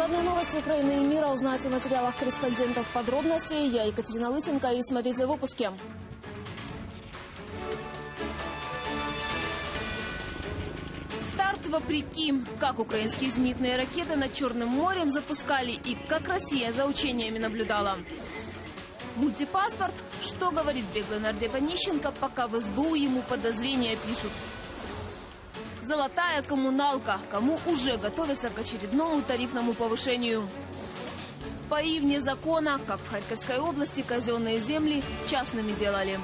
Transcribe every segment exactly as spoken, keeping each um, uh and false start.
Главные новости Украины и мира узнаете в материалах корреспондентов. Подробности я Екатерина Лысенко, и смотрите в выпуске. Старт вопреки. Как украинские зенитные ракеты над Черным морем запускали и как Россия за учениями наблюдала. Мультипаспорт. Что говорит беглый нардеп Онищенко, пока в СБУ ему подозрения пишут. Золотая коммуналка. Кому уже готовятся к очередному тарифному повышению. Паи вне закона. Как в Харьковской области казенные земли частными делали.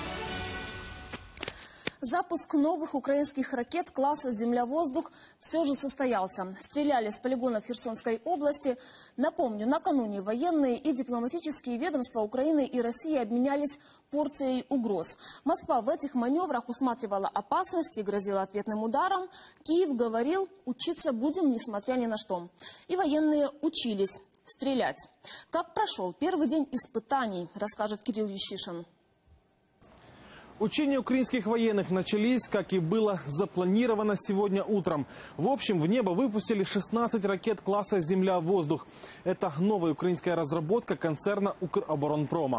Запуск новых украинских ракет класса «Земля-воздух» все же состоялся. Стреляли с полигонов Херсонской области. Напомню, накануне военные и дипломатические ведомства Украины и России обменялись порцией угроз. Москва в этих маневрах усматривала опасность и грозила ответным ударом. Киев говорил: учиться будем, несмотря ни на что. И военные учились стрелять. Как прошел первый день испытаний, расскажет Кирилл Ющишин. Учения украинских военных начались, как и было запланировано, сегодня утром. В общем, в небо выпустили шестнадцать ракет класса «Земля-воздух». Это новая украинская разработка концерна «Укроборонпрома».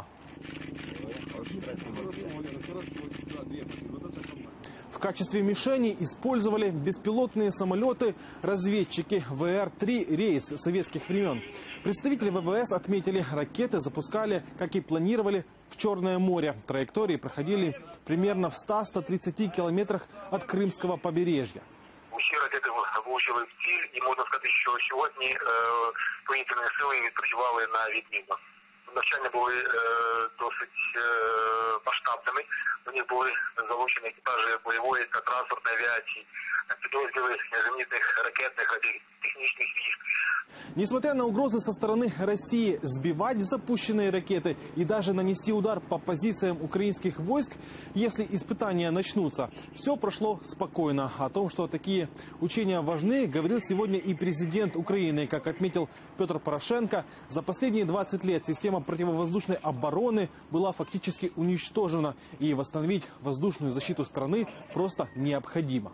В качестве мишени использовали беспилотные самолеты-разведчики вэ эр три «Рейс» советских времен. Представители вэ вэ эс отметили, ракеты запускали, как и планировали, в Черное море. Траектории проходили примерно в ста — ста тридцяти кілометрах от Кримського побережжя. Усі ракети влучили в ціль, і можна сказати, що сьогодні е, повітряні сили відпрацювали на відмінно. Навчання були е, досить е, масштабними. У них були залучені екіпажі бойової та транспортної авіації, підрозділи зенітних ракетних радіотехнічних військ. Несмотря на угрозы со стороны России сбивать запущенные ракеты и даже нанести удар по позициям украинских войск, если испытания начнутся, все прошло спокойно. О том, что такие учения важны, говорил сегодня и президент Украины. Как отметил Петр Порошенко, за последние двадцать лет система противовоздушной обороны была фактически уничтожена, и восстановить воздушную защиту страны просто необходимо.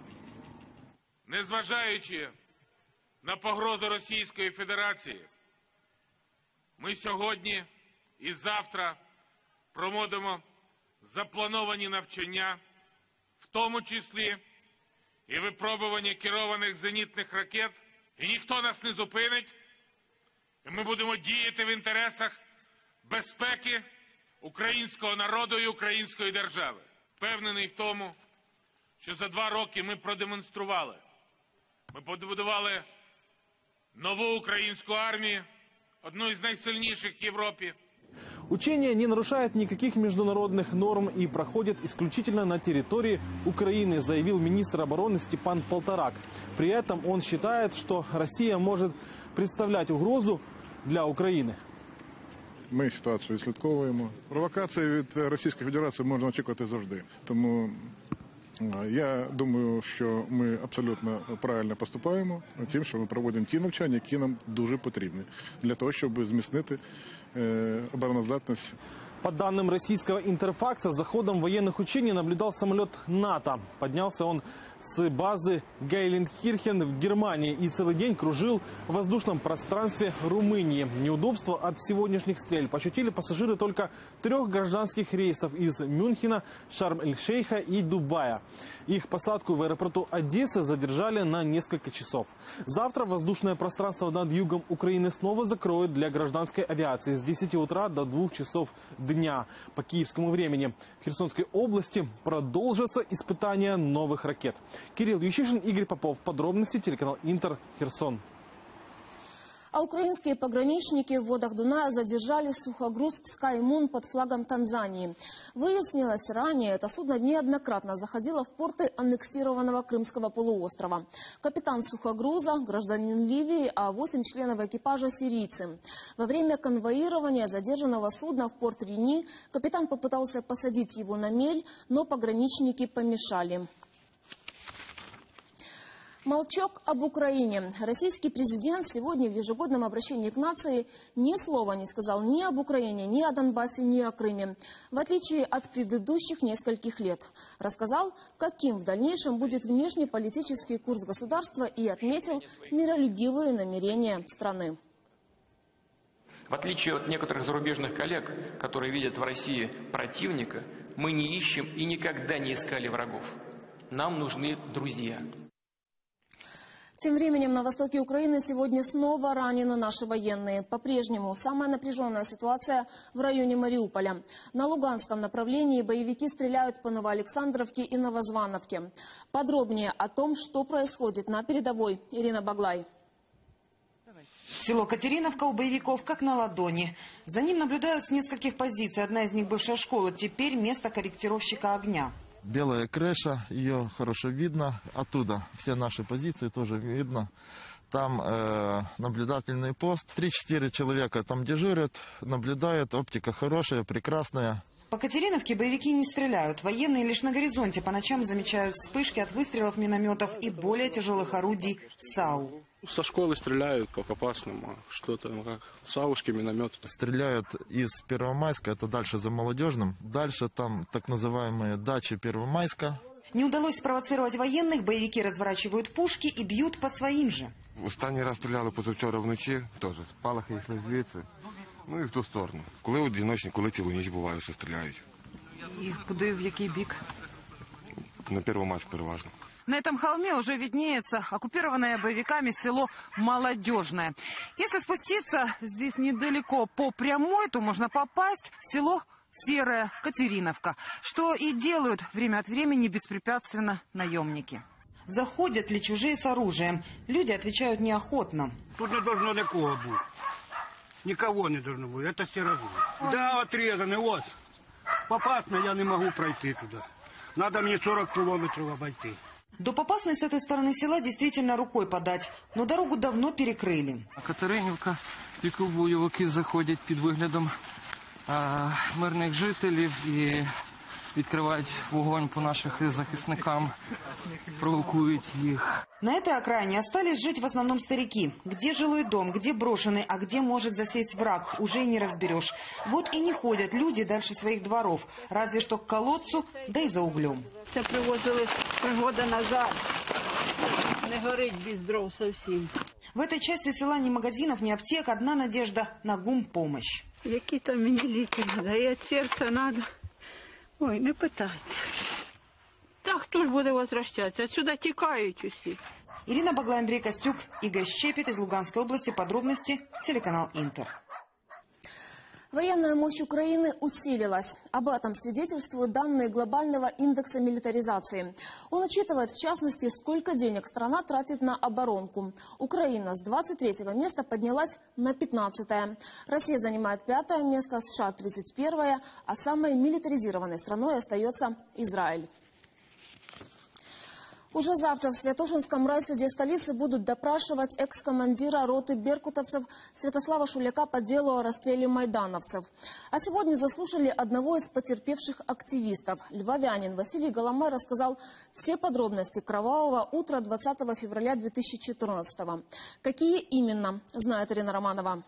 Незважаючи на погрозу Російської Федерації, ми сьогодні і завтра проводимо заплановані навчання, в тому числі і випробування керованих зенітних ракет, і ніхто нас не зупинить, і ми будемо діяти в інтересах безпеки українського народу і української держави. Впевнений в тому, що за два роки ми продемонстрували, ми побудували новую украинскую армию, одну из найсильнейших в Европе. Учения не нарушают никаких международных норм и проходят исключительно на территории Украины, заявил министр обороны Степан Полторак. При этом он считает, что Россия может представлять угрозу для України. Ми ситуацію слідковуємо. Провокації від Російської Федерації можна очікувати завжди. Тому я думаю, що ми абсолютно правильно поступаємо тим, що ми проводимо ті навчання, які нам дуже потрібні, для того, щоб зміцнити обороноздатність. По данным российского Интерфакса, за ходом военных учений наблюдал самолет НАТО. Поднялся он с базы Гейленхирхен в Германии и целый день кружил в воздушном пространстве Румынии. Неудобства от сегодняшних стрельб ощутили пассажиры только трех гражданских рейсов из Мюнхена, Шарм-эль-Шейха и Дубая. Их посадку в аэропорту Одессы задержали на несколько часов. Завтра воздушное пространство над югом Украины снова закроют для гражданской авиации с десяти утра до двух часов дня по киевскому времени. В Херсонской области продолжатся испытания новых ракет. Кирилл Ющишин, Игорь Попов. Подробности телеканал Интер, Херсон. А украинские пограничники в водах Дуная задержали сухогруз «Скаймун» под флагом Танзании. Выяснилось ранее, это судно неоднократно заходило в порты аннексированного Крымского полуострова. Капитан сухогруза – гражданин Ливии, а восемь членов экипажа – сирийцы. Во время конвоирования задержанного судна в порт Рени капитан попытался посадить его на мель, но пограничники помешали. Молчок об Украине. Российский президент сегодня в ежегодном обращении к нации ни слова не сказал ни об Украине, ни о Донбассе, ни о Крыме. В отличие от предыдущих нескольких лет. Рассказал, каким в дальнейшем будет внешнеполитический курс государства и отметил миролюбивые намерения страны. В отличие от некоторых зарубежных коллег, которые видят в России противника, мы не ищем и никогда не искали врагов. Нам нужны друзья. Тем временем на востоке Украины сегодня снова ранены наши военные. По-прежнему самая напряженная ситуация в районе Мариуполя. На Луганском направлении боевики стреляют по Новоалександровке и Новозвановке. Подробнее о том, что происходит на передовой. Ирина Баглай. Село Катериновка у боевиков как на ладони. За ним наблюдают с нескольких позиций. Одна из них бывшая школа, теперь место корректировщика огня. Белая крыша, ее хорошо видно. Оттуда все наши позиции тоже видно. Там э, наблюдательный пост. Три-четыре человека там дежурят, наблюдают. Оптика хорошая, прекрасная. По Катериновке боевики не стреляют. Военные лишь на горизонте по ночам замечают вспышки от выстрелов минометов и более тяжелых орудий САУ. Со школы стреляют по опасному, что-то, ну, как саушки, миномет. Стреляют из Первомайска, это дальше за Молодежным. Дальше там так называемые дачи Первомайска. Не удалось спровоцировать военных, боевики разворачивают пушки и бьют по своим же. Останній раз стріляли позавчора вночі, теж спалахи йшли звідси, ну і в ту сторону. Коли одиночні, коли цілу ніч буває, що стріляють. І куди, в який бік? На Первомайськ переважно. На этом холме уже виднеется оккупированное боевиками село Молодежное. Если спуститься здесь недалеко по прямой, то можно попасть в село Серая Катериновка, что и делают время от времени беспрепятственно наемники. Заходят ли чужие с оружием? Люди отвечают неохотно. Тут не должно никого быть. Никого не должно быть. Это серая зона. Да, отрезаны, вот. Попасно я не могу пройти туда. Надо мне сорок километров обойти. До Попасной с этой стороны села действительно рукой подать, но дорогу давно перекрыли. Катеринівка, яку бойовики заходять під виглядом а, мирних жителів і відкривають вогонь по наших захисникам, провокують їх. На этой окраине остались жить в основном старики. Где жилой дом, где брошенный, а где может засесть враг, уже и не разберешь. Вот и не ходят люди дальше своих дворов, разве что к колодцу, да и за углем. Це привозили три года назад. Не горить без дров совсем. В этой части села ни магазинов, ни аптек, одна надежда на гумпомощь. Які там мені ліки треба, і від серця треба. Ой, не питайте. Та хто ж буде возвращатися? Отсюда тікають усі. Ирина Баглай, Андрей Костюк, Игорь Щепет из Луганской области. Подробности телеканал Интер. Военная мощь Украины усилилась. Об этом свидетельствуют данные глобального индекса милитаризации. Он учитывает, в частности, сколько денег страна тратит на оборонку. Украина с двадцать третьего места поднялась на пятнадцатое. Россия занимает пятое место, США тридцать первое, а самой милитаризированной страной остается Израиль. Уже завтра в Святошинском райсуде столицы будут допрашивать экс-командира роты беркутовцев Святослава Шуляка по делу о расстреле майдановцев. А сегодня заслушали одного из потерпевших активистов. Львовянин Василий Голомай рассказал все подробности кровавого утра двадцатого февраля две тысячи четырнадцатого. Какие именно, знает Ирина Романова.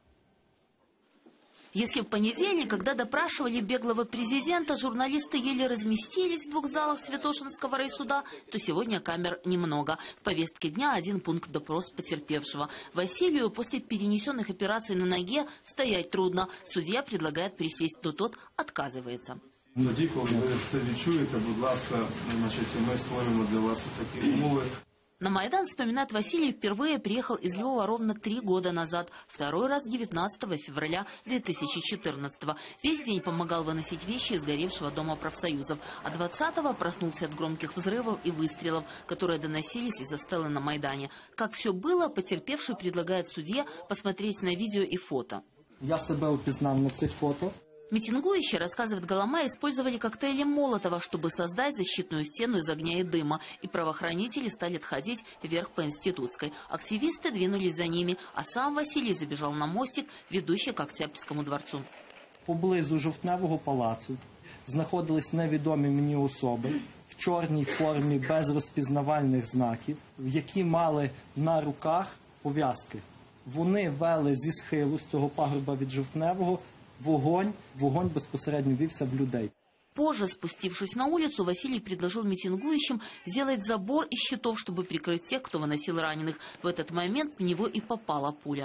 Если в понедельник, когда допрашивали беглого президента, журналисты еле разместились в двух залах Святошинского райсуда, то сегодня камер немного. В повестке дня один пункт: допрос потерпевшего. Василию после перенесенных операций на ноге стоять трудно. Судья предлагает присесть, но тот отказывается. Тоді, коли ви це відчуєте, будь ласка, значить, ми створюємо для вас такі умови. На Майдан, вспоминает Василий, впервые приехал из Львова ровно три года назад. Второй раз девятнадцатого февраля две тысячи четырнадцатого. Весь день помогал выносить вещи из горевшего дома профсоюзов. А двадцатого проснулся от громких взрывов и выстрелов, которые доносились из-за стелы на Майдане. Как все было, потерпевший предлагает судье посмотреть на видео и фото. Я себя упізнав на цих фото. Митингующие, рассказывает Голомай, использовали коктейли Молотова, чтобы создать защитную стену из огня и дыма. И правоохранители стали отходить вверх по Институтской. Активисты двинулись за ними, а сам Василий забежал на мостик, ведущий к Октябрьскому дворцу. Поблизу Жовтневого палацу знаходились невідомі мені особи в чорній формі без розпізнавальних знаків, які мали на руках пов'язки. Вони вели зі схилу, з цього пагорба від Жовтневого, вогонь, вогонь безпосередньо вівся в людей. Позже, спустившись на улицу, Василий предложил митингующим сделать забор из щитов, чтобы прикрыть тех, кто выносил раненых. В этот момент в него и попала пуля.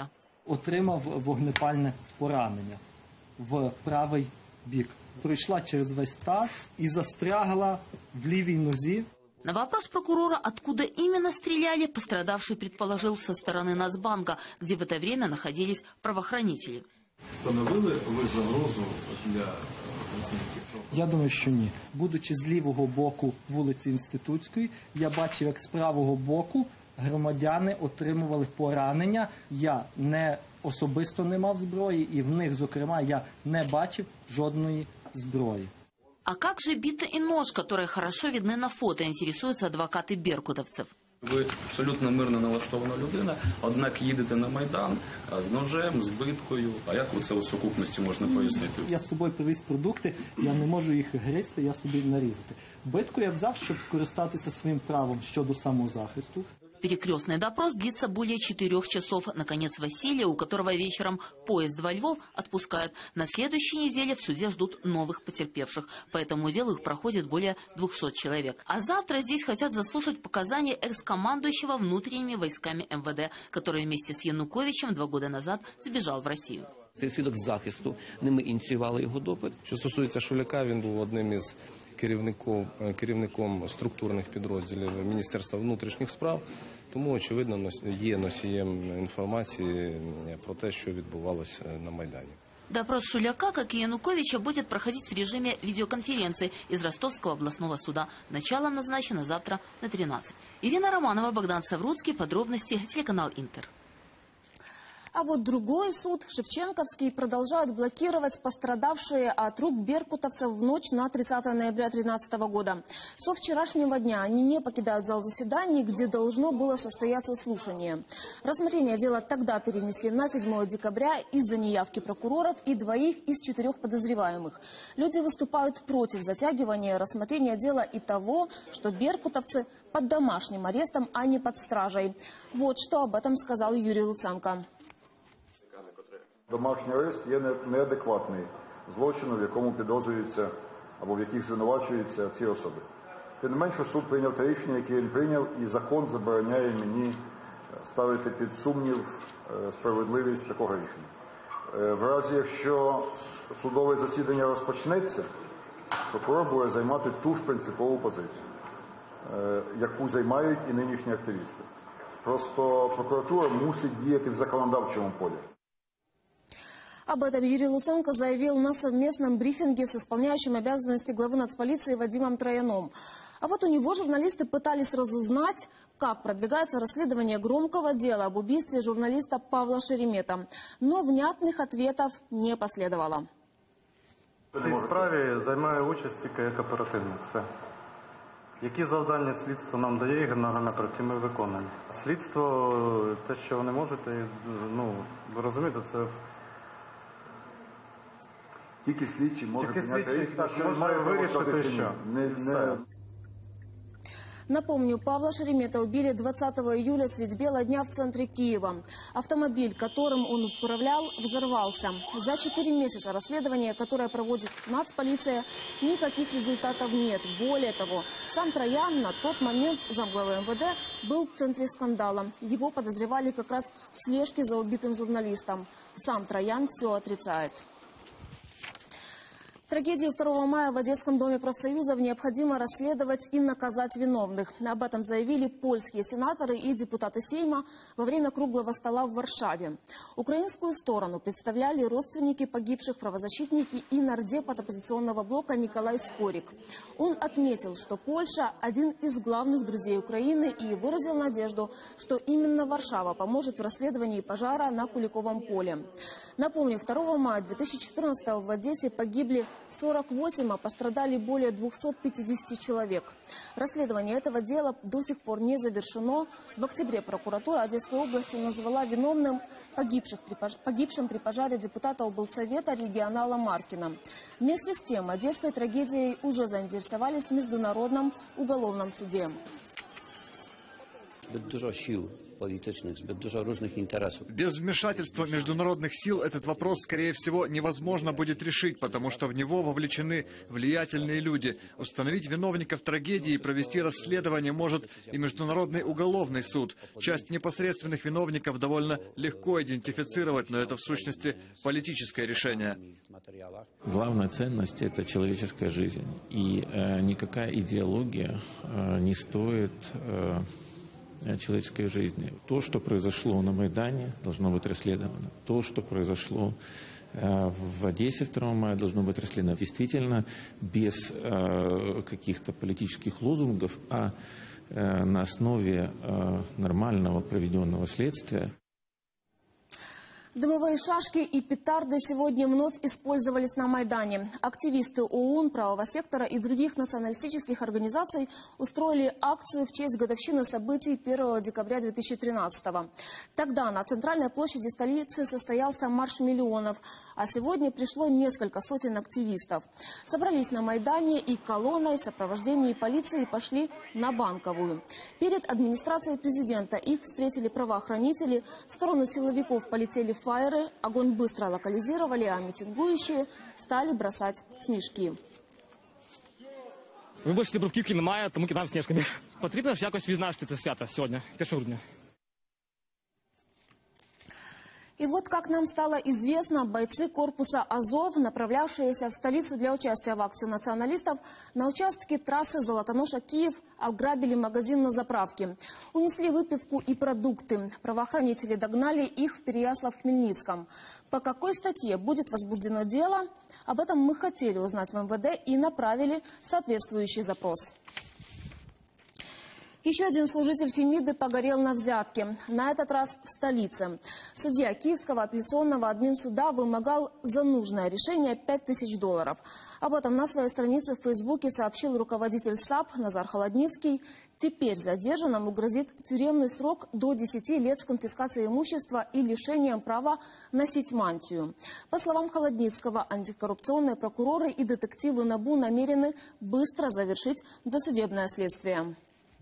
Отримав вогнепальне поранення в правий бік. Пройшла через весь таз і застрягла в лівій нозі. На вопрос прокурора, откуда именно стреляли, пострадавший предположил со стороны Нацбанка, где в это время находились правоохранители. Становили ви загрозу для працівників? Я думаю, що ні. Будучи з лівого боку вулиці Інститутської, я бачив, як з правого боку громадяни отримували поранення. Я не особисто не мав зброї, і в них, зокрема, я не бачив жодної зброї. А как же бита и нож, которые хорошо видны на фото, интересуются адвокаты беркутовцев? Ви абсолютно мирно налаштована людина, однак їдете на Майдан з ножем, з биткою. А як це у сукупності можна пояснити? Я з собою привіз продукти, я не можу їх гризти, я собі нарізати. Битку я взяв, щоб скористатися своїм правом щодо самозахисту. Перекрестный допрос длится более четырех часов. Наконец, Василия, у которого вечером поезд во Львов, отпускают. На следующей неделе в суде ждут новых потерпевших. По этому делу их проходит более двухсот человек. А завтра здесь хотят заслушать показания экс-командующего внутренними войсками эм вэ дэ, который вместе с Януковичем два года назад сбежал в Россию. Цей свідок захисту, не ми ініціювали його допит. Що стосується Шуляка, він був одним із керівником, керівником структурних підрозділів Міністерства внутрішніх справ, тому, очевидно, є носієм інформації про те, що відбувалося на Майдані. Допрос Шуляка, как и Януковича, будет проходить в режиме видеоконференции из Ростовского областного суда. Начало назначено завтра на тринадцать. Ирина Романова, Богдан Савруцкий. Подробности. Телеканал Интер. А вот другой суд, Шевченковский, продолжают блокировать пострадавшие от рук беркутовцев в ночь на тридцатое ноября две тысячи тринадцатого года. Со вчерашнего дня они не покидают зал заседаний, где должно было состояться слушание. Рассмотрение дела тогда перенесли на седьмое декабря из-за неявки прокуроров и двоих из четырех подозреваемых. Люди выступают против затягивания рассмотрения дела и того, что беркутовцы под домашним арестом, а не под стражей. Вот что об этом сказал Юрий Луценко. Домашній арест є неадекватний злочину, в якому підозрюються або в яких звинувачуються ці особи. Тим не менше, суд прийняв те рішення, яке він прийняв, і закон забороняє мені ставити під сумнів справедливість такого рішення. В разі, якщо судове засідання розпочнеться, прокурор буде займати ту ж принципову позицію, яку займають і нинішні активісти. Просто прокуратура мусить діяти в законодавчому полі. Об этом Юрий Луценко заявил на совместном брифинге с исполняющим обязанности главы нацполиции Вадимом Трояном. А вот у него журналисты пытались разузнать, как продвигается расследование громкого дела об убийстве журналиста Павла Шеремета. Но внятных ответов не последовало. В цій справі займає участь тільки як оперативник. Все. Які завдання слідство нам дає, Генеральна прокуратура, ми виконуємо. Слідство, те, що вони можуть, ну, ви розумієте, це... Тільки слідчі можуть прийняти рішення, що може вирішити, що. Не, не... Напомню, Павла Шеремета убили двадцатого июля средь бела дня в центре Киева. Автомобиль, которым он управлял, взорвался. За четыре месяца расследования, которое проводит нацполиция, никаких результатов нет. Более того, сам Троян на тот момент, замглавы эм вэ дэ, был в центре скандала. Его подозревали как раз в слежке за убитым журналистом. Сам Троян все отрицает. Трагедию второго мая в Одесском доме профсоюзов необходимо расследовать и наказать виновных. Об этом заявили польские сенаторы и депутаты Сейма во время круглого стола в Варшаве. Украинскую сторону представляли родственники погибших, правозащитники и нардеп от оппозиционного блока Николай Скорик. Он отметил, что Польша – один из главных друзей Украины и выразил надежду, что именно Варшава поможет в расследовании пожара на Куликовом поле. Напомню, второго мая две тысячи четырнадцатого в Одессе погибли сорок восемь, а пострадали более двухсот пятидесяти человек. Расследование этого дела до сих пор не завершено. В октябре прокуратура Одесской области назвала виновным погибших при пож... погибшим при пожаре депутата облсовета регионала Маркина. Вместе с тем, одесской трагедией уже заинтересовались в Международном уголовном суде. Зbyt dużo sił politycznych, zbyt dużo różnych interesów. Без вмешательства международных сил этот вопрос, скорее всего, невозможно будет решить, потому что в него вовлечены влиятельные люди. Установить виновников трагедии и провести расследование может и Международный уголовный суд. Часть непосредственных виновников довольно легко идентифицировать, но это в сущности политическое решение. Главная ценность – это человеческая жизнь. И э, никакая идеология э, не стоит э, человеческой жизни. То, что произошло на Майдане, должно быть расследовано. То, что произошло э, в Одессе второго мая, должно быть расследовано. Действительно, без э, каких-то политических лозунгов, а э, на основе э, нормального проведенного следствия. Дымовые шашки и петарды сегодня вновь использовались на Майдане. Активисты ОУН, правого сектора и других националистических организаций устроили акцию в честь годовщины событий первого декабря две тысячи тринадцатого. Тогда на центральной площади столицы состоялся марш миллионов, а сегодня пришло несколько сотен активистов. Собрались на Майдане и колонной в сопровождении полиции пошли на Банковую. Перед администрацией президента их встретили правоохранители, в сторону силовиков полетели фаеры, огонь быстро локализировали, а митингующие стали бросать снежки. Ми більше бруківки немає, тому кидаємо сніжками. Потрібно ж якось відзначити це свято сьогодні, першого грудня. И вот, как нам стало известно, бойцы корпуса «Азов», направлявшиеся в столицу для участия в акции националистов, на участке трассы Золотоноша-Киев ограбили магазин на заправке. Унесли выпивку и продукты. Правоохранители догнали их в Переяслав-Хмельницком. По какой статье будет возбуждено дело? Об этом мы хотели узнать в эм вэ дэ и направили соответствующий запрос. Еще один служитель Фемиды погорел на взятке. На этот раз в столице. Судья Киевского апелляционного админсуда вымогал за нужное решение пять тысяч долларов. Об этом на своей странице в Фейсбуке сообщил руководитель САП Назар Холодницкий. Теперь задержанному грозит тюремный срок до десяти лет с конфискацией имущества и лишением права носить мантию. По словам Холодницкого, антикоррупционные прокуроры и детективы НАБУ намерены быстро завершить досудебное следствие.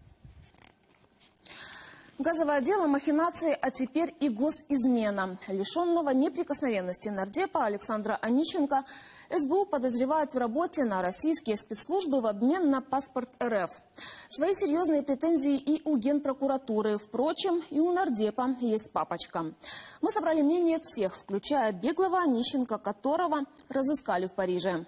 Газовое дело, махинации, а теперь и госизмена. Лишенного неприкосновенности нардепа Александра Онищенко эс бэ у подозревают в работе на российские спецслужбы в обмен на паспорт эр эф. Свои серьезные претензии и у Генпрокуратуры. Впрочем, и у нардепа есть папочка. Мы собрали мнение всех, включая беглого Онищенко, которого разыскали в Париже.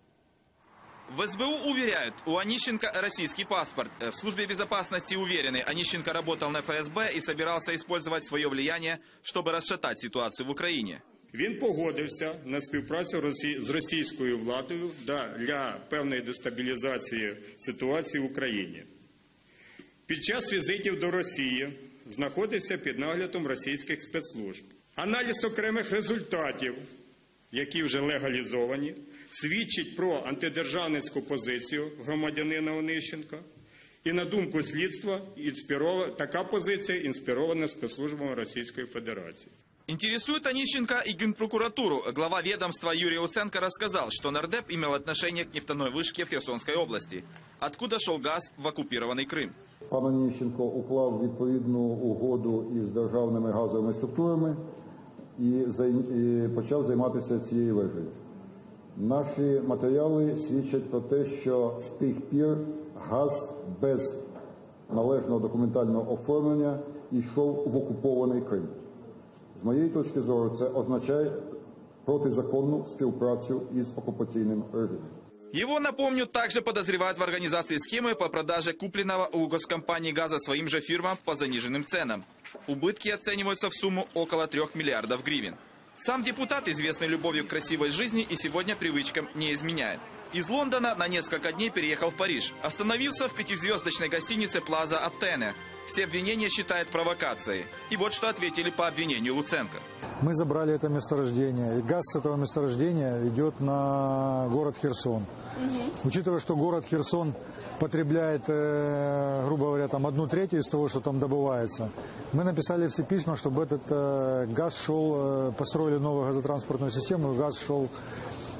В эс бэ у уверяют, у Онищенко российский паспорт. В службе безопасности уверены, Онищенко работал на эф эс бэ и собирался использовать свое влияние, чтобы расшатать ситуацию в Україні. Він погодився на співпрацю з російською владою для певної дестабілізації ситуації в Україні. Під час візитів до Росії знаходився під наглядом російських спецслужб. Аналіз окремих результатів, які вже легалізовані, свідчить про антидержавницьку позицію громадянина Онищенка. І на думку слідства, така позиція інспірована спецслужбами Російської Федерації. Интересует Онищенко и Генпрокуратуру. Глава ведомства Юрий Луценко рассказал, что нардеп имел отношение к нефтяной вышке в Херсонской области, откуда шел газ в оккупированный Крым. Пан Онищенко уклав відповідну угоду із державними газовими структурами і почав займатися цією вежею. Наші матеріали свідчать про те, що з тих пір газ без належного документального оформлення йшов в окупований Крим. З моєї точки зору, це означає протизаконну співпрацю із оккупаційним режимом. Его, напомню, также подозревают в организации схемы по продаже купленного у госкомпании газа своим же фирмам по заниженным ценам. Убытки оцениваются в сумму около трех миллиардов гривен. Сам депутат, известный любовью к красивой жизни, и сегодня привычкам не изменяет. Из Лондона на несколько дней переехал в Париж. Остановился в пятизвездочной гостинице Плаза Атене. Все обвинения считают провокацией. И вот что ответили по обвинению Луценко. Мы забрали это месторождение. И газ с этого месторождения идет на город Херсон. Угу. Учитывая, что город Херсон потребляет, э, грубо говоря, там одну третью из того, что там добывается, мы написали все письма, чтобы этот э, газ шел, э, построили новую газотранспортную систему, и газ шел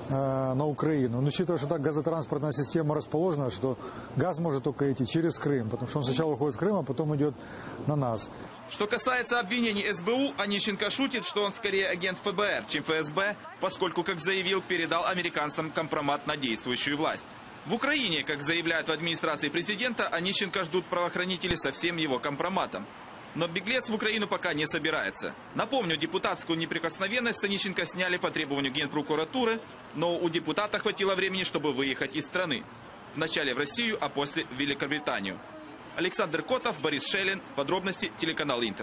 э, на Украину. Но учитывая, что так газотранспортная система расположена, что газ может только идти через Крым, потому что он сначала уходит в Крым, а потом идет на нас. Что касается обвинений эс бэ у, Онищенко шутит, что он скорее агент эф бэ эр, чем эф эс бэ, поскольку, как заявил, передал американцам компромат на действующую власть. В Украине, как заявляют в администрации президента, Онищенко ждут правоохранители со всем его компроматом. Но беглец в Украину пока не собирается. Напомню, депутатскую неприкосновенность с Онищенко сняли по требованию Генпрокуратуры, но у депутата хватило времени, чтобы выехать из страны. Вначале в Россию, а после в Великобританию. Александр Котов, Борис Шелин. Подробности телеканал Интер.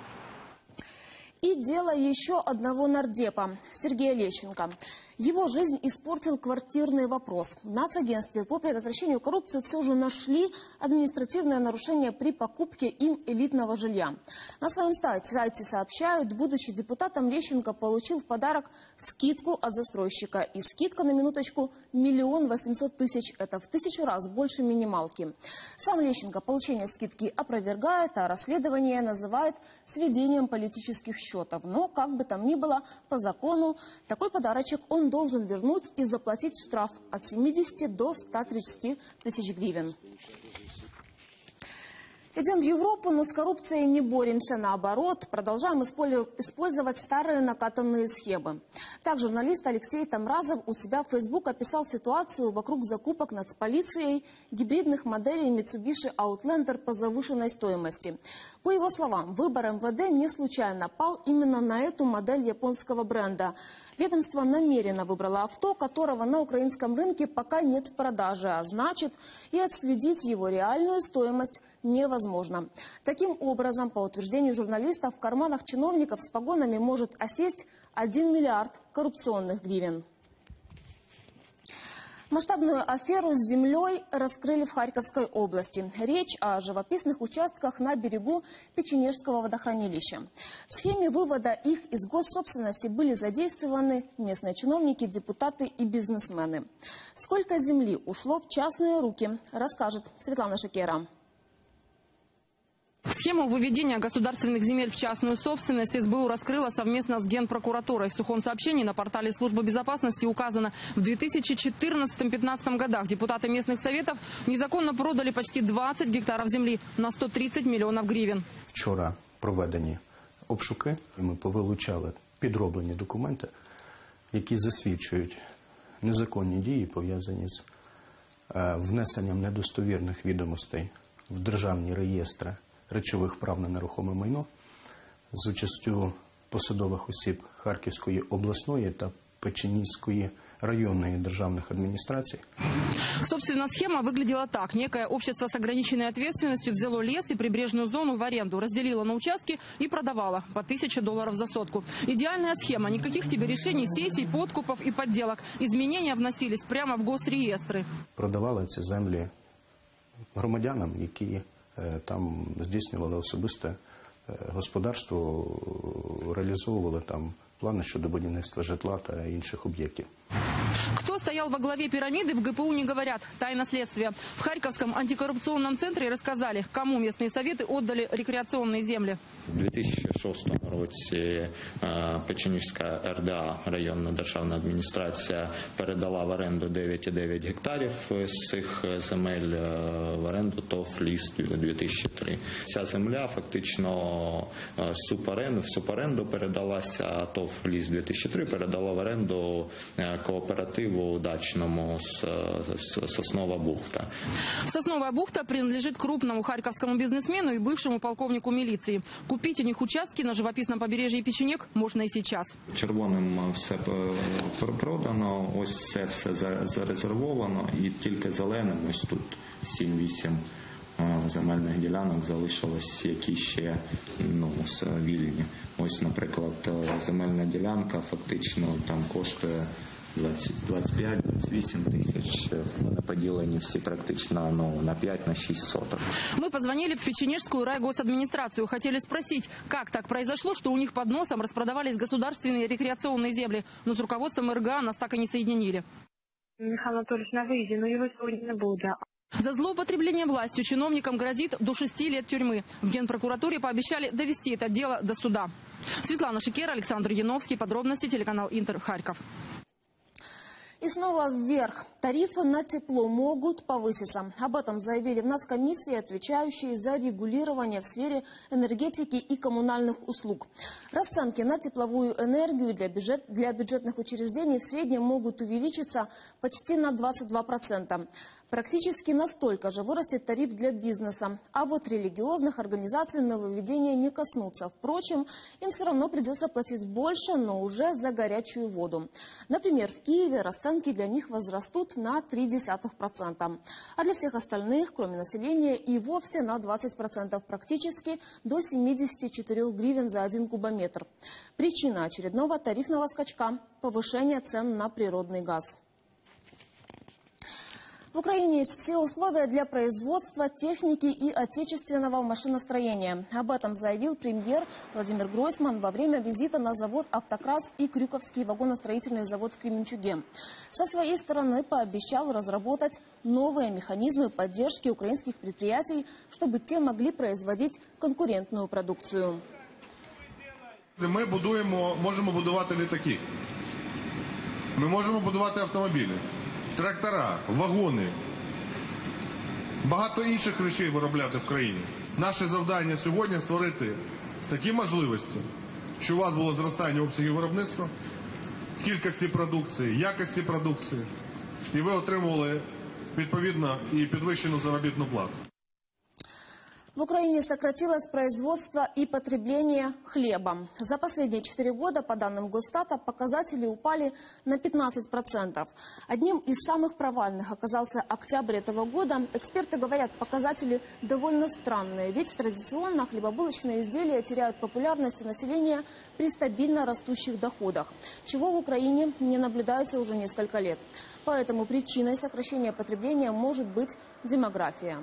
И дело еще одного нардепа, Сергея Лещенко. Его жизнь испортил квартирный вопрос. В Нацагентстве по предотвращению коррупции все же нашли административное нарушение при покупке им элитного жилья. На своем сайте сообщают, будучи депутатом, Лещенко получил в подарок скидку от застройщика. И скидка, на минуточку, миллион восемьсот тысяч. Это в тысячу раз больше минималки. Сам Лещенко получение скидки опровергает, а расследование называет сведением политических счетов. Но, как бы там ни было, по закону такой подарочек он должен вернуть и заплатить штраф от семидесяти до ста тридцати тысяч гривен. Идем в Европу, но с коррупцией не боремся, наоборот, продолжаем использовать старые накатанные схемы. Так, журналист Алексей Тамразов у себя в Facebook описал ситуацию вокруг закупок нацполицией гибридных моделей Mitsubishi Outlander по завышенной стоимости. По его словам, выбор эм вэ дэ не случайно пал именно на эту модель японского бренда. Ведомство намеренно выбрало авто, которого на украинском рынке пока нет в продаже, а значит, и отследить его реальную стоимость невозможно. Таким образом, по утверждению журналистов, в карманах чиновников с погонами может осесть один миллиард коррупционных гривен. Масштабную аферу с землей раскрыли в Харьковской области. Речь о живописных участках на берегу Печенежского водохранилища. В схеме вывода их из госсобственности были задействованы местные чиновники, депутаты и бизнесмены. Сколько земли ушло в частные руки, расскажет Светлана Шакера. Схему выведения государственных земель в частную собственность эс бэ у раскрыла совместно с Генпрокуратурой. В сухом сообщении на портале службы безопасности указано, в две тысячи четырнадцатом — две тысячи пятнадцатом годах депутаты местных советов незаконно продали почти двадцать гектаров земли на сто тридцять мільйонів гривень. Вчора проведені обшуки, і ми повилучали підроблені документи, які засвідчують незаконні дії, пов'язані з внесенням недостовірних відомостей в державні реєстри речових прав на нерухоме майно з участю посадових осіб Харківської обласної та Печеніської районной державных администраций. Собственно, схема выглядела так. Некое общество с ограниченной ответственностью взяло лес и прибрежную зону в аренду, разделило на участки и продавало по тысяче долларов за сотку. Идеальная схема. Никаких тебе решений, сессий, подкупов и подделок. Изменения вносились прямо в госреєстри. Продавали ці землі громадянам, які там здійснювали особисте господарство, реалізовували там планы щодо будівництва житла та інших об'єктів. Кто стоял во главе пирамиды, в гэ пэ у не говорят. Тайна следствия. В Харьковском антикоррупционном центре рассказали, кому местные советы отдали рекреационные земли. У дві тисячі шостому році Печеніжська ер дэ а, районна державна адміністрація, передала в оренду дев'ять цілих дев'ять десятих гектарів з цих земель в оренду ТОВ «Ліс» дві тисячі третій. Ця земля фактично в суборенду передалася, ТОВ «Ліс» дві тисячі третій передала в оренду кооперативу дачному «Соснова бухта». Сосновая бухта принадлежит крупному харьковскому бизнесмену и бывшему полковнику милиции. Купить у них участки на живописном побережье Печенек можно и сейчас. Червоним все продано, ось це все зарезервовано, і тільки зеленим ось тут сім-вісім земельних ділянок залишилось, які ще ну, вільні. Ось, наприклад, земельна ділянка фактично там коштує двадцять п'ять - двадцять вісім тисяч, вони поділені всі практично ну, на п'ять - шість соток. Мы позвонили в Печенежскую райгосадминистрацию. Хотели спросить, как так произошло, что у них под носом распродавались государственные рекреационные земли. Но с руководством эр гэ а нас так и не соединили. Михаил Анатольевич на выезде, но его сегодня не будет. За злоупотребление властью чиновникам грозит до шести лет тюрьмы. В Генпрокуратуре пообещали довести это дело до суда. Светлана Шакера, Александр Яновский. Подробности телеканал Интер, Харьков. И снова вверх. Тарифы на тепло могут повыситься. Об этом заявили в Нацкомиссии, отвечающие за регулирование в сфере энергетики и коммунальных услуг. Расценки на тепловую энергию для, бюджет, для бюджетных учреждений в среднем могут увеличиться почти на двадцать два процента. Практически настолько же вырастет тариф для бизнеса. А вот религиозных организаций нововведения не коснутся. Впрочем, им все равно придется платить больше, но уже за горячую воду. Например, в Киеве расценки для них возрастут на три десятых процента. А для всех остальных, кроме населения, и вовсе на двадцать процентов, практически до семидесяти четырёх гривен за один кубометр. Причина очередного тарифного скачка – повышение цен на природный газ. В Украине есть все условия для производства техники и отечественного машиностроения. Об этом заявил премьер Владимир Гройсман во время визита на завод «Автокрас» и Крюковский вагоностроительный завод в Кременчуге. Со своей стороны пообещал разработать новые механизмы поддержки украинских предприятий, чтобы те могли производить конкурентную продукцию. Ми будуємо, можемо будувати літаки. Ми можемо будувати автомобілі. Трактора, вагони, багато інших речей виробляти в країні. Наше завдання сьогодні створити такі можливості, що у вас було зростання обсягів виробництва, кількості продукції, якості продукції, і ви отримували відповідно і підвищену заробітну плату. В Украине сократилось производство и потребление хлеба. За последние четыре года, по данным Госстата, показатели упали на пятнадцать процентов. Одним из самых провальных оказался октябрь этого года. Эксперты говорят, показатели довольно странные, ведь традиционно хлебобулочные изделия теряют популярность у населения при стабильно растущих доходах, чего в Украине не наблюдается уже несколько лет. Поэтому причиной сокращения потребления может быть демография.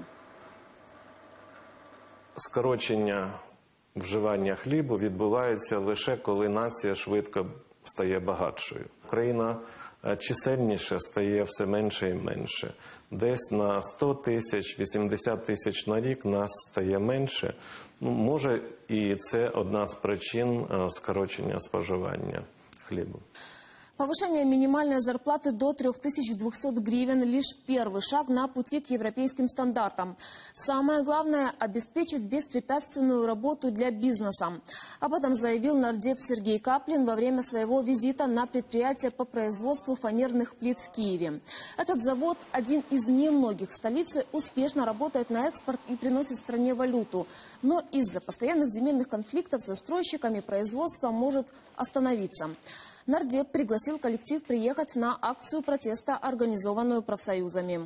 Скорочення вживання хлібу відбувається лише коли нація швидко стає багатшою. Країна чисельніше стає все менше і менше. Десь на сто тисяч, вісімдесят тисяч на рік нас стає менше. Ну, може, і це одна з причин скорочення споживання хлібу. Повышение минимальной зарплаты до трёх тысяч двухсот гривен – лишь первый шаг на пути к европейским стандартам. Самое главное – обеспечить беспрепятственную работу для бизнеса. Об этом заявил нардеп Сергей Каплин во время своего визита на предприятие по производству фанерных плит в Киеве. Этот завод, один из немногих в столице, успешно работает на экспорт и приносит стране валюту. Но из-за постоянных земельных конфликтов с застройщиками производство может остановиться. Нардеп пригласил коллектив приехать на акцию протеста, организованную профсоюзами.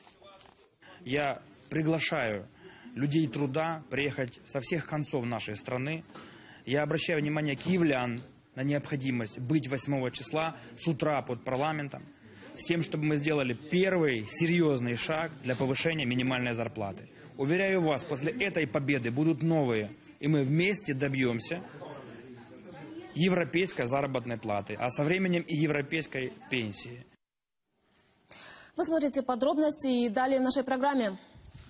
Я приглашаю людей труда приехать со всех концов нашей страны. Я обращаю внимание киевлян на необходимость быть восьмого числа с утра под парламентом, с тем, чтобы мы сделали первый серьезный шаг для повышения минимальной зарплаты. Уверяю вас, после этой победы будут новые, и мы вместе добьемся европейской заработной платы, а со временем и европейской пенсии. Вы смотрите подробности и далее в нашей программе.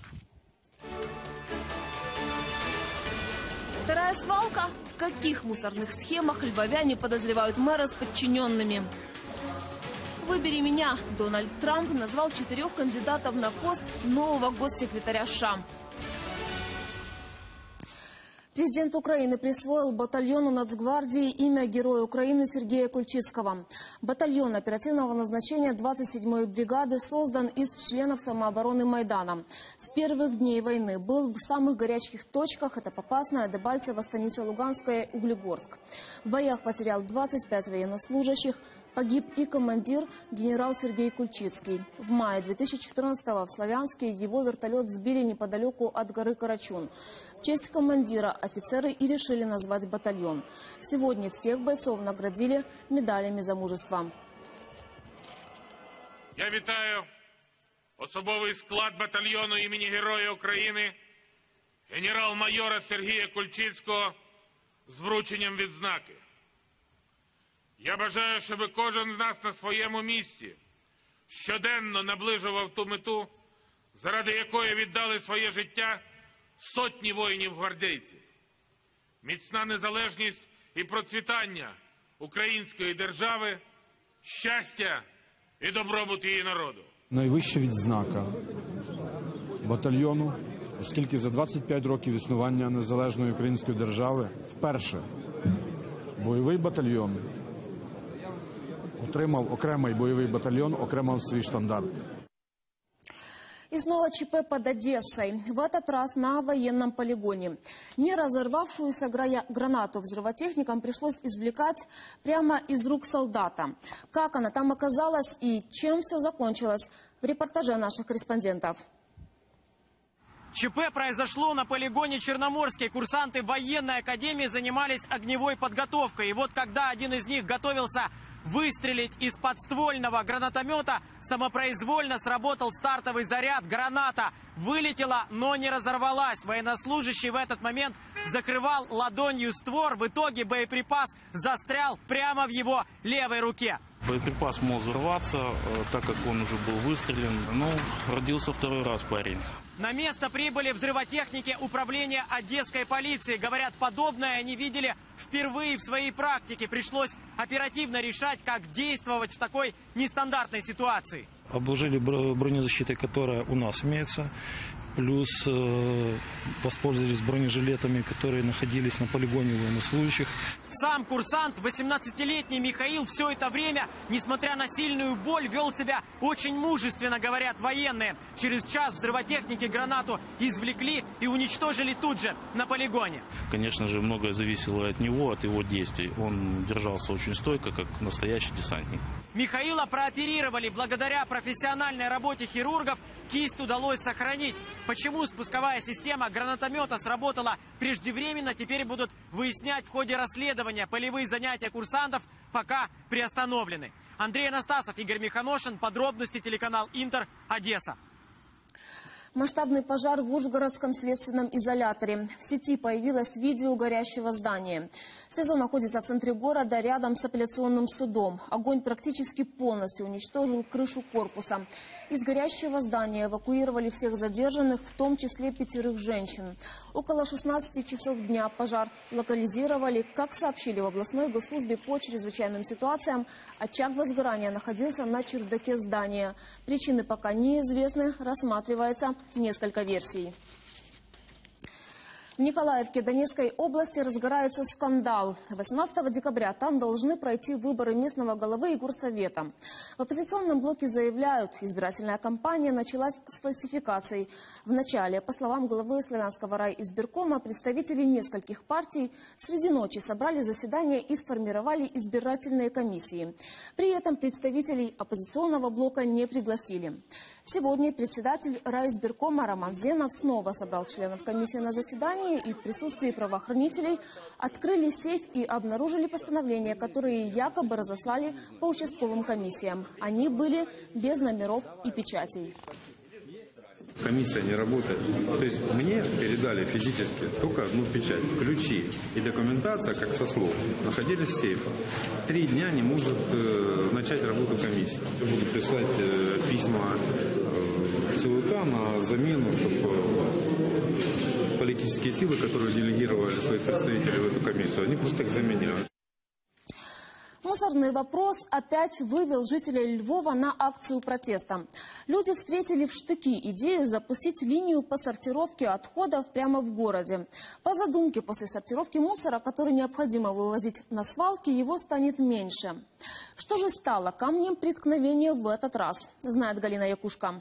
Вторая свалка. В каких мусорных схемах львовяне подозревают мэра с подчиненными? «Выбери меня». Дональд Трамп назвал четырех кандидатов на пост нового госсекретаря США. Президент Украины присвоил батальону Нацгвардии имя Героя Украины Сергея Кульчицкого. Батальон оперативного назначения двадцать седьмой бригады создан из членов самообороны Майдана. С первых дней войны был в самых горячих точках. Это Попасная, Дебальцево, станица Луганская, Углегорск. В боях потерял двадцать пять военнослужащих. Погиб и командир генерал Сергей Кульчицкий. В мае две тысячи четырнадцатого в Славянске его вертолет сбили неподалеку от горы Карачун. В честь командира офицеры и решили назвать батальон. Сегодня всех бойцов наградили медалями за мужество. Я вітаю особовий склад батальйону імені Героя України, генерал-майора Сергія Кульчицького з врученням відзнаки. Я бажаю, щоб кожен з нас на своєму місці щоденно наближував ту мету, заради якої віддали своє життя сотні воїнів-гвардійців. Міцна незалежність і процвітання української держави, щастя і добробут її народу. Найвища відзнака батальйону, оскільки за двадцять п'ять років існування незалежної української держави вперше бойовий батальйон отримав, окремий бойовий батальйон отримав свій штандарт. И снова ЧП под Одессой. В этот раз на военном полигоне. Не разорвавшуюся гранату взрывотехникам пришлось извлекать прямо из рук солдата. Как она там оказалась и чем все закончилось, в репортаже наших корреспондентов. ЧП произошло на полигоне Черноморский. Курсанты военной академии занимались огневой подготовкой. И вот когда один из них готовился выстрелить из подствольного гранатомета, самопроизвольно сработал стартовый заряд. Граната вылетела, но не разорвалась. Военнослужащий в этот момент закрывал ладонью створ. В итоге боеприпас застрял прямо в его левой руке. Боеприпас мог взорваться, так как он уже был выстрелен. Ну, родился второй раз парень. На место прибыли взрывотехники управления Одесской полиции. Говорят, подобное они видели впервые в своей практике. Пришлось оперативно решать, как действовать в такой нестандартной ситуации. Обложили бронезащитой, которая у нас имеется. Плюс э, воспользовались бронежилетами, которые находились на полигоне военнослужащих. Сам курсант, восемнадцатилетний Михаил, все это время, несмотря на сильную боль, вел себя очень мужественно, говорят военные. Через час взрывотехники гранату извлекли и уничтожили тут же на полигоне. Конечно же, многое зависело от него, от его действий. Он держался очень стойко, как настоящий десантник. Михаила прооперировали. Благодаря профессиональной работе хирургов кисть удалось сохранить. Почему спусковая система гранатомета сработала преждевременно, теперь будут выяснять в ходе расследования. Полевые занятия курсантов пока приостановлены. Андрей Анастасов, Игорь Миханошин. Подробности телеканал Интер, Одесса. Масштабный пожар в Ужгородском следственном изоляторе. В сети появилось видео горящего здания. СИЗО находится в центре города, рядом с апелляционным судом. Огонь практически полностью уничтожил крышу корпуса. Из горящего здания эвакуировали всех задержанных, в том числе пятерых женщин. Около шестнадцати часов дня пожар локализировали. Как сообщили в областной госслужбе по чрезвычайным ситуациям, очаг возгорания находился на чердаке здания. Причины пока неизвестны, рассматривается несколько версий. В Николаевке Донецкой области разгорается скандал. восемнадцатого декабря там должны пройти выборы местного головы и горсовета. В оппозиционном блоке заявляют, избирательная кампания началась с фальсификаций. Вначале, по словам главы Славянского райизбиркома, представители нескольких партий среди ночи собрали заседание и сформировали избирательные комиссии. При этом представителей оппозиционного блока не пригласили. Сегодня председатель райизбиркома Роман Зенов снова собрал членов комиссии на заседание и в присутствии правоохранителей открыли сейф и обнаружили постановления, которые якобы разослали по участковым комиссиям. Они были без номеров и печатей. Комиссия не работает. То есть мне передали физически только одну печать. Ключи и документация, как со слов, находились в сейфе. Три дня не может э, начать работу комиссии. Я буду писать э, письма э, в ЦВК на замену, чтобы политические силы, которые делегировали своих представителей в эту комиссию, они просто их заменяют. Мусорный вопрос опять вывел жителей Львова на акцию протеста. Люди встретили в штыки идею запустить линию по сортировке отходов прямо в городе. По задумке, после сортировки мусора, который необходимо вывозить на свалки, его станет меньше. Что же стало камнем преткновения в этот раз, знает Галина Якушка.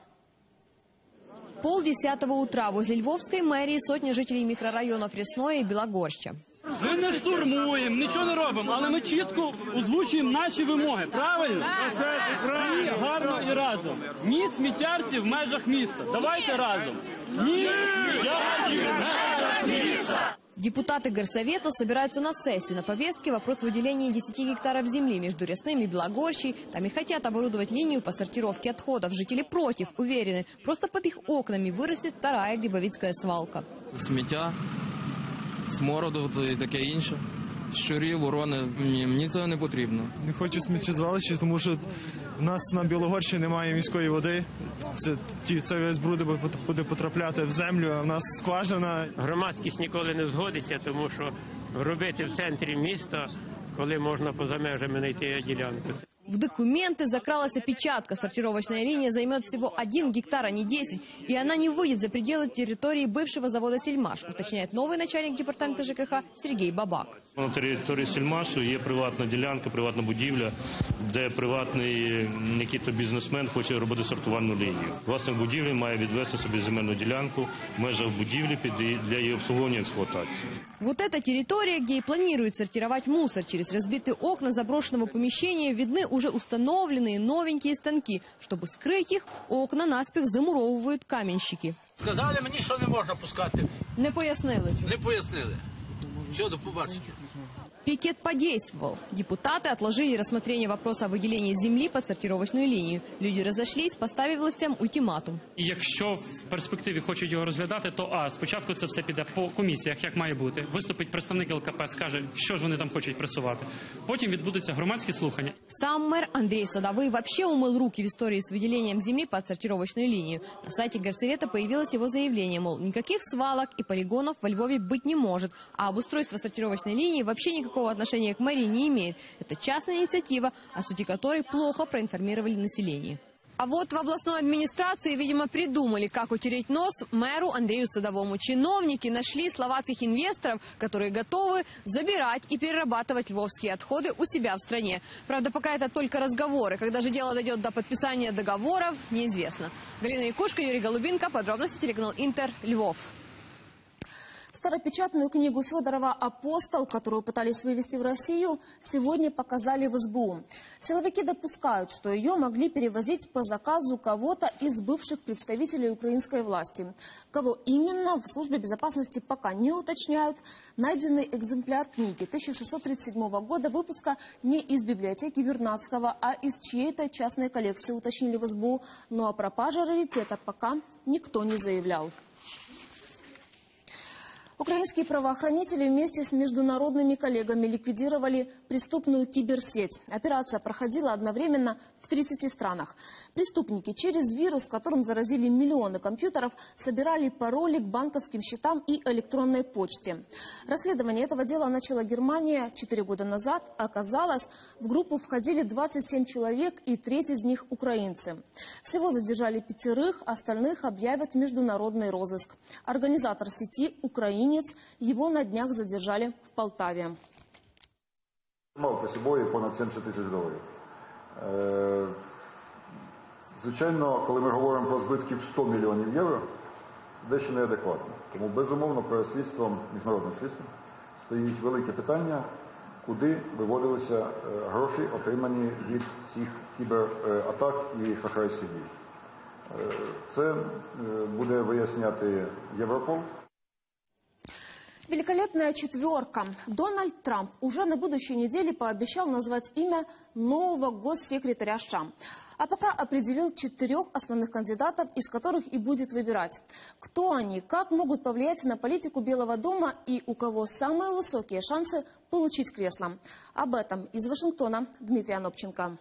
Полдесятого утра возле Львовской мэрии сотни жителей мікрорайонів Рясное і Білогорща. Ми не штурмуємо, нічого не робимо, але ми чітко озвучуємо наші вимоги. Правильно? Ні, гарно і разом. Ні сміттярці в межах міста. Давайте разом. Ні сміттярці в межах міста. Депутаты горсовета собираются на сессию. На повестке вопрос выделения десяти гектаров земли между Рясным и Белогорщей. Там и хотят оборудовать линию по сортировке отходов. Жители против, уверены. Просто под их окнами вырастет вторая Грибовицкая свалка. Сміття, смороду і таке інше. Щурів, ворони. Мені, мені це не потрібно. Не хочу сміттєзвалища, тому що в нас на Білогорщині немає міської води. Це ті це весь бруд буде потрапляти в землю, а в нас скважина. Громадськість ніколи не згодиться, тому що робити в центрі міста, коли можна поза межами знайти ділянку. В документы закралась опечатка. Сортировочная линия займет всего один гектар, а не десять. И она не выйдет за пределы территории бывшего завода «Сельмаш», уточняет новый начальник департамента ЖКХ Сергей Бабак. На території «Сельмашу» є приватна ділянка, приватна будівля, де приватний якийсь бізнесмен хоче робити сортувальну лінію. Власник будівлі має відвести собі земельну ділянку в межах будівлі для її обслуговування і експлуатації. Вот эта территория, где и планируют сортировать мусор. Через разбитые окна заброшенного помещения видны уже установленные новенькие станки. Чтобы скрыть их, окна наспех замуровывают каменщики. Сказали мені, що не можна пускати. Не пояснили. Не пояснили. Все, до побачення. Пикет подействовал. Депутаты отложили рассмотрение вопроса о выделении земли под сортировочную линию. Люди разошлись, поставив властям ультиматум. І якщо в перспективі хочуть його розглядати, то а, спочатку це все піде по комісіях, як має бути. Виступить представник ЛКП, скаже, що ж вони там хочуть пресувати. Потім відбудуться громадські слухання. Сам мэр Андрей Садовый вообще умыл руки в истории с выделением земли под сортировочную линию. На сайте горсовета появилось его заявление, мол, никаких свалок и полигонов во Львове быть не может, а обустройство сортировочной линии вообще никакого отношения к мэрии не имеет. Это частная инициатива, о сути которой плохо проинформировали население. А вот в областной администрации, видимо, придумали, как утереть нос мэру Андрею Садовому. Чиновники нашли словацких инвесторов, которые готовы забирать и перерабатывать львовские отходы у себя в стране. Правда, пока это только разговоры. Когда же дело дойдет до подписания договоров, неизвестно. Галина Якушка, Юрий Голубинка. Подробности телеканал Интер, Львов. Старопечатную книгу Федорова «Апостол», которую пытались вывести в Россию, сегодня показали в эс бэ у. Силовики допускают, что ее могли перевозить по заказу кого-то из бывших представителей украинской власти. Кого именно, в службе безопасности пока не уточняют. Найденный экземпляр книги тысяча шестьсот тридцать седьмого года выпуска не из библиотеки Вернадского, а из чьей-то частной коллекции, уточнили в эс бэ у. Но о пропаже раритета пока никто не заявлял. Украинские правоохранители вместе с международными коллегами ликвидировали преступную киберсеть. Операция проходила одновременно в тридцати странах. Преступники через вирус, которым заразили миллионы компьютеров, собирали пароли к банковским счетам и электронной почте. Расследование этого дела начала Германия четыре года назад. Оказалось, в группу входили двадцать семь человек, и треть из них украинцы. Всего задержали пятерых, остальных объявят в международный розыск. Организатор сети — украинец. Его на днях задержали в Полтаві. Мав при собою понад сімдесят тисяч доларів. Е, звичайно, коли ми говоримо про збитки в сто мільйонів євро, дещо неадекватно. Тому, безумовно, перед слідством, міжнародним слідством, стоїть велике питання, куди виводилися гроші, отримані від цих кібератак і шахрайських дій. Е, це буде виясняти Європол. Великолепная четверка. Дональд Трамп уже на будущей неделе пообещал назвать имя нового госсекретаря США. А пока определил четырех основных кандидатов, из которых и будет выбирать. Кто они, как могут повлиять на политику Белого дома и у кого самые высокие шансы получить кресло. Об этом из Вашингтона Дмитрий Анопченко.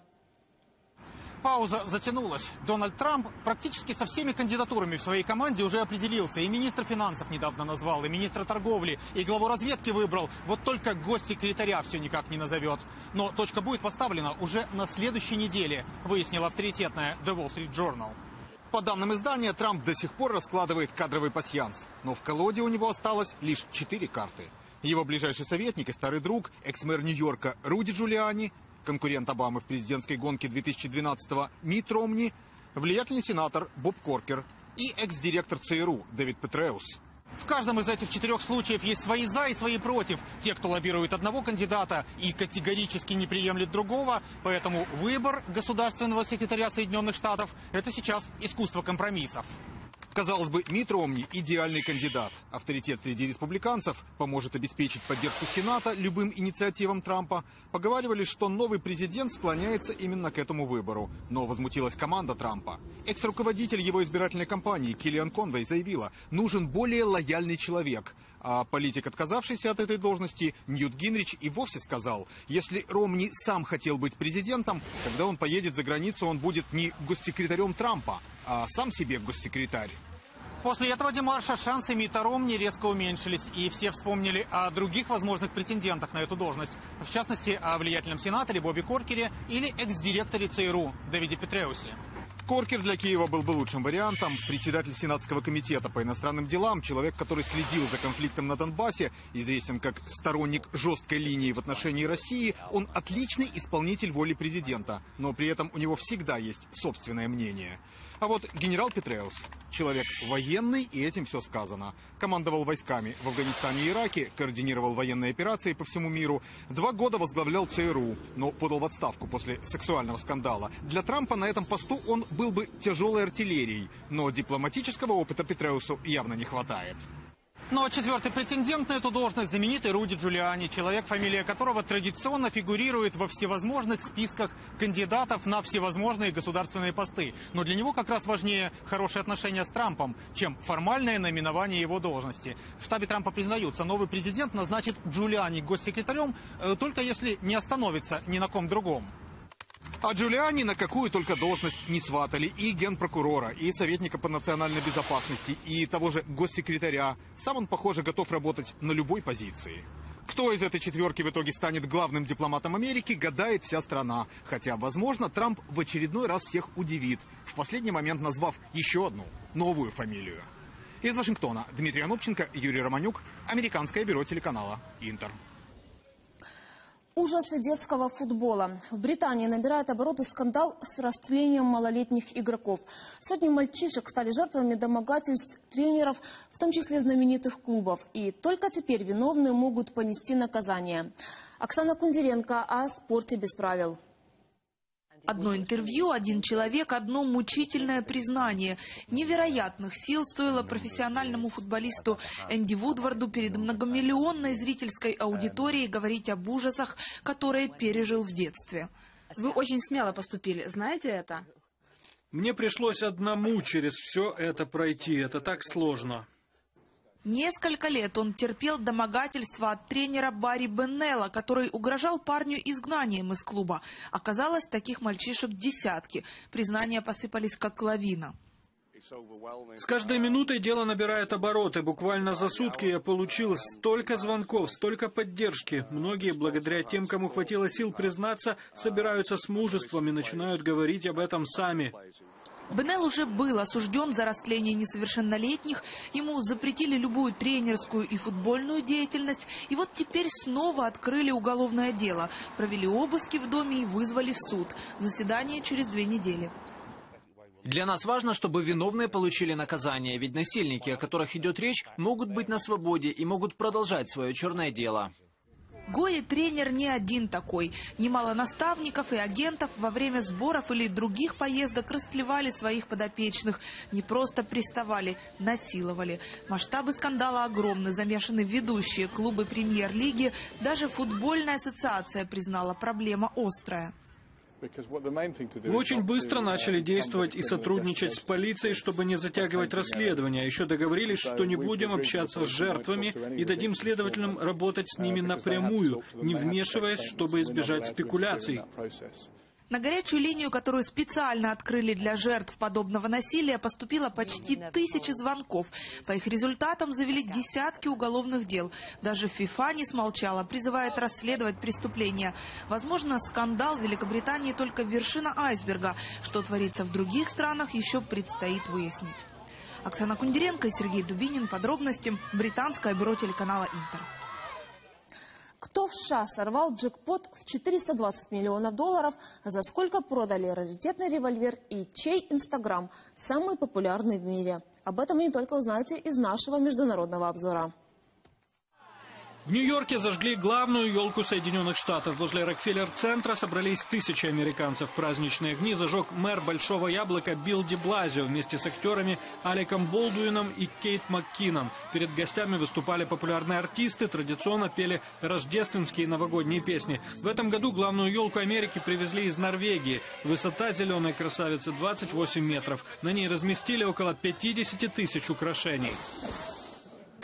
Пауза затянулась. Дональд Трамп практически со всеми кандидатурами в своей команде уже определился. И министра финансов недавно назвал, и министра торговли, и главу разведки выбрал. Вот только госсекретаря все никак не назовет. Но точка будет поставлена уже на следующей неделе, выяснила авторитетная The Wall Street Journal. По данным издания, Трамп до сих пор раскладывает кадровый пасьянс. Но в колоде у него осталось лишь четыре карты. Его ближайший советник и старый друг, экс-мэр Нью-Йорка Руди Джулиани, конкурент Обамы в президентской гонке две тысячи двенадцатого Митт Ромни, влиятельный сенатор Боб Коркер и экс-директор ЦРУ Дэвид Петреус. В каждом из этих четырех случаев есть свои «за» и свои «против». Те, кто лоббирует одного кандидата и категорически не приемлет другого. Поэтому выбор государственного секретаря Соединенных Штатов – это сейчас искусство компромиссов. Казалось бы, Митт Ромни – идеальный кандидат. Авторитет среди республиканцев поможет обеспечить поддержку Сената любым инициативам Трампа. Поговаривали, что новый президент склоняется именно к этому выбору. Но возмутилась команда Трампа. Экс-руководитель его избирательной кампании Киллиан Конвей заявила, нужен более лояльный человек. А политик, отказавшийся от этой должности, Ньют Гинрич, и вовсе сказал, если Ромни сам хотел быть президентом, когда он поедет за границу, он будет не госсекретарем Трампа, а сам себе госсекретарь. После этого демарша шансы Митта Ромни резко уменьшились, и все вспомнили о других возможных претендентах на эту должность. В частности, о влиятельном сенаторе Бобби Коркере или экс-директоре ЦРУ Дэвиде Петреусе. Коркер для Киева был бы лучшим вариантом. Председатель Сенатского комитета по иностранным делам, человек, который следил за конфликтом на Донбассе, известен как сторонник жесткой линии в отношении России, он отличный исполнитель воли президента, но при этом у него всегда есть собственное мнение. А вот генерал Петреус – человек военный, и этим все сказано. Командовал войсками в Афганистане и Ираке, координировал военные операции по всему миру. Два года возглавлял ЦРУ, но подал в отставку после сексуального скандала. Для Трампа на этом посту он был бы тяжелой артиллерией, но дипломатического опыта Петреусу явно не хватает. Но четвертый претендент на эту должность – знаменитый Руди Джулиани, человек, фамилия которого традиционно фигурирует во всевозможных списках кандидатов на всевозможные государственные посты. Но для него как раз важнее хорошие отношения с Трампом, чем формальное наименование его должности. В штабе Трампа признаются, новый президент назначит Джулиани госсекретарем, только если не остановится ни на ком другом. А Джулиани на какую только должность не сватали: и генпрокурора, и советника по национальной безопасности, и того же госсекретаря. Сам он, похоже, готов работать на любой позиции. Кто из этой четверки в итоге станет главным дипломатом Америки, гадает вся страна. Хотя, возможно, Трамп в очередной раз всех удивит, в последний момент назвав еще одну новую фамилию. Из Вашингтона Дмитрий Анопченко, Юрий Романюк, Американское бюро телеканала «Интер». Ужасы детского футбола. В Британии набирает обороты скандал с растлением малолетних игроков. Сотни мальчишек стали жертвами домогательств тренеров, в том числе знаменитых клубов. И только теперь виновные могут понести наказание. Оксана Кундеренко о спорте без правил. Одно интервью, один человек, одно мучительное признание. Невероятных сил стоило профессиональному футболисту Энди Вудварду перед многомиллионной зрительской аудиторией говорить об ужасах, которые пережил в детстве. Вы очень смело поступили, знаете это? Мне пришлось одному через все это пройти, это так сложно. Несколько лет он терпел домогательства от тренера Барри Беннелла, который угрожал парню изгнанием из клуба. Оказалось, таких мальчишек десятки. Признания посыпались как лавина. С каждой минутой дело набирает обороты. Буквально за сутки я получил столько звонков, столько поддержки. Многие, благодаря тем, кому хватило сил признаться, собираются с мужеством и начинают говорить об этом сами. Беннелл уже был осужден за растление несовершеннолетних, ему запретили любую тренерскую и футбольную деятельность, и вот теперь снова открыли уголовное дело, провели обыски в доме и вызвали в суд. Заседание через две недели. Для нас важно, чтобы виновные получили наказание, ведь насильники, о которых идет речь, могут быть на свободе и могут продолжать свое черное дело. Гои тренер не один такой. Немало наставников и агентов во время сборов или других поездок растлевали своих подопечных. Не просто приставали, насиловали. Масштабы скандала огромны, замешаны ведущие клубы премьер-лиги. Даже футбольная ассоциация признала, проблема острая. Мы очень быстро начали действовать и сотрудничать с полицией, чтобы не затягивать расследование. Еще договорились, что не будем общаться с жертвами и дадим следователям работать с ними напрямую, не вмешиваясь, чтобы избежать спекуляций. На горячую линию, которую специально открыли для жертв подобного насилия, поступило почти тысячи звонков. По их результатам завели десятки уголовных дел. Даже ФИФА не смолчала, призывает расследовать преступления. Возможно, скандал в Великобритании только вершина айсберга. Что творится в других странах, еще предстоит выяснить. Оксана Кундеренко и Сергей Дубинин. Подробности. Британское бюро телеканала «Интер». Кто в США сорвал джекпот в четыреста двадцать миллионов долларов, за сколько продали раритетный револьвер и чей Инстаграм самый популярный в мире? Об этом вы не только узнаете из нашего международного обзора. В Нью-Йорке зажгли главную елку Соединенных Штатов. Возле Рокфеллер-центра собрались тысячи американцев. Праздничные огни зажег мэр Большого Яблока Билл де Блазио вместе с актерами Алеком Болдуином и Кейт Маккинон. Перед гостями выступали популярные артисты, традиционно пели рождественские и новогодние песни. В этом году главную елку Америки привезли из Норвегии. Высота зеленой красавицы двадцать восемь метров. На ней разместили около пятидесяти тысяч украшений.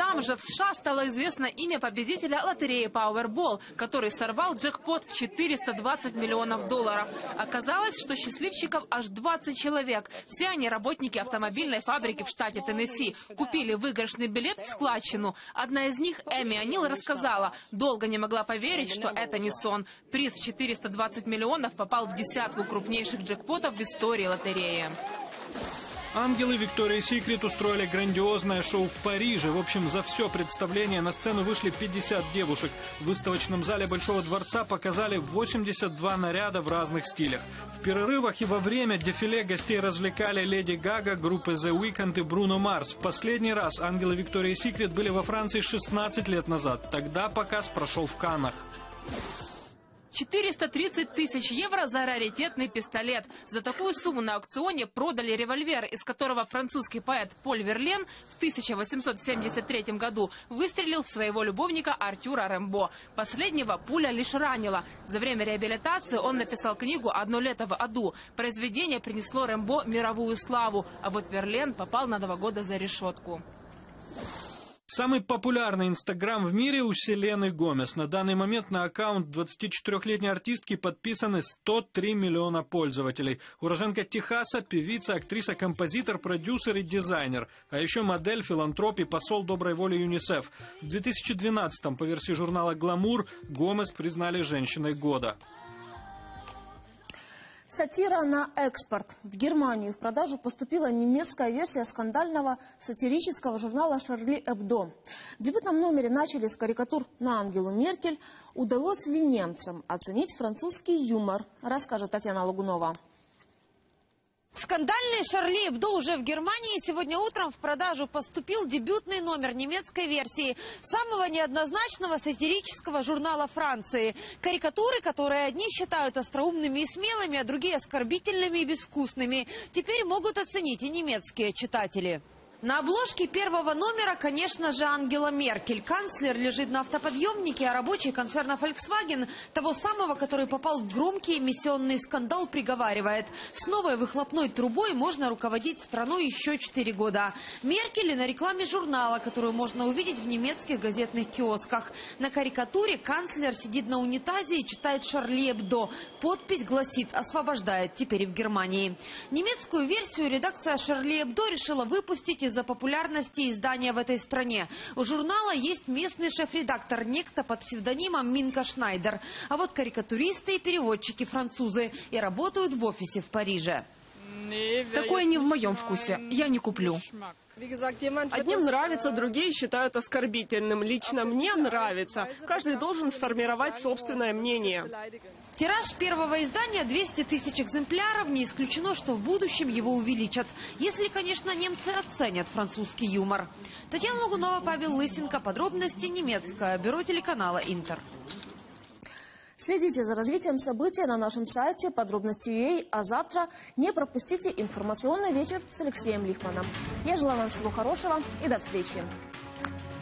Там же в США стало известно имя победителя лотереи Powerball, который сорвал джекпот в четыреста двадцать миллионов долларов. Оказалось, что счастливчиков аж двадцать человек. Все они работники автомобильной фабрики в штате Теннесси. Купили выигрышный билет в складчину. Одна из них, Эми Анил, рассказала, долго не могла поверить, что это не сон. Приз в четыреста двадцать миллионов попал в десятку крупнейших джекпотов в истории лотереи. Ангелы Виктория Секрет устроили грандиозное шоу в Париже. В общем, за все представление на сцену вышли пятьдесят девушек. В выставочном зале Большого дворца показали восемьдесят два наряда в разных стилях. В перерывах и во время дефиле гостей развлекали Леди Гага, группы The Weeknd и Бруно Марс. В последний раз ангелы Виктория Секрет были во Франции шестнадцать лет назад. Тогда показ прошел в Каннах. четыреста тридцать тысяч евро за раритетный пистолет. За такую сумму на аукционе продали револьвер, из которого французский поэт Поль Верлен в тысяча восемьсот семьдесят третьем году выстрелил в своего любовника Артюра Рембо. Последнего пуля лишь ранила. За время реабилитации он написал книгу «Одно лето в аду». Произведение принесло Рембо мировую славу, а вот Верлен попал на два года за решетку. Самый популярный инстаграм в мире у Селены Гомес. На данный момент на аккаунт двадцатичетырёхлетней артистки подписаны сто три миллиона пользователей. Уроженка Техаса, певица, актриса, композитор, продюсер и дизайнер. А еще модель, филантроп и посол доброй воли ЮНИСЕФ. В две тысячи двенадцатом по версии журнала «Гламур» Гомес признали женщиной года. Сатира на экспорт. В Германию в продажу поступила немецкая версия скандального сатирического журнала «Шарли Эбдо». В дебютном номере начали с карикатур на Ангелу Меркель. Удалось ли немцам оценить французский юмор, расскажет Татьяна Лагунова. Скандальный «Шарли Эбдо» уже в Германии. Сегодня утром в продажу поступил дебютный номер немецкой версии самого неоднозначного сатирического журнала Франции. Карикатуры, которые одни считают остроумными и смелыми, а другие оскорбительными и безвкусными, теперь могут оценить и немецкие читатели. На обложке первого номера, конечно же, Ангела Меркель. Канцлер лежит на автоподъемнике, а рабочий концерна Volkswagen, того самого, который попал в громкий эмиссионный скандал, приговаривает: с новой выхлопной трубой можно руководить страной еще четыре года. Меркель и на рекламе журнала, которую можно увидеть в немецких газетных киосках. На карикатуре канцлер сидит на унитазе и читает «Шарли Эбдо». Подпись гласит: «Освобождает теперь и в Германии». Немецкую версию редакция «Шарли Эбдо» решила выпустить из-за популярности издания в этой стране. У журнала есть местный шеф-редактор, некто под псевдонимом Минка Шнайдер. А вот карикатуристы и переводчики французы и работают в офисе в Париже. Такое не в моем вкусе. Я не куплю. Одним нравится, другие считают оскорбительным. Лично мне нравится. Каждый должен сформировать собственное мнение. Тираж первого издания двести тысяч экземпляров. Не исключено, что в будущем его увеличат. Если, конечно, немцы оценят французский юмор. Татьяна Лагунова, Павел Лысенко. Подробности немецкое бюро телеканала «Интер». Следите за развитием событий на нашем сайте подробности точка ю а, а завтра не пропустите информационный вечер с Алексеем Лихманом. Я желаю вам всего хорошего и до встречи.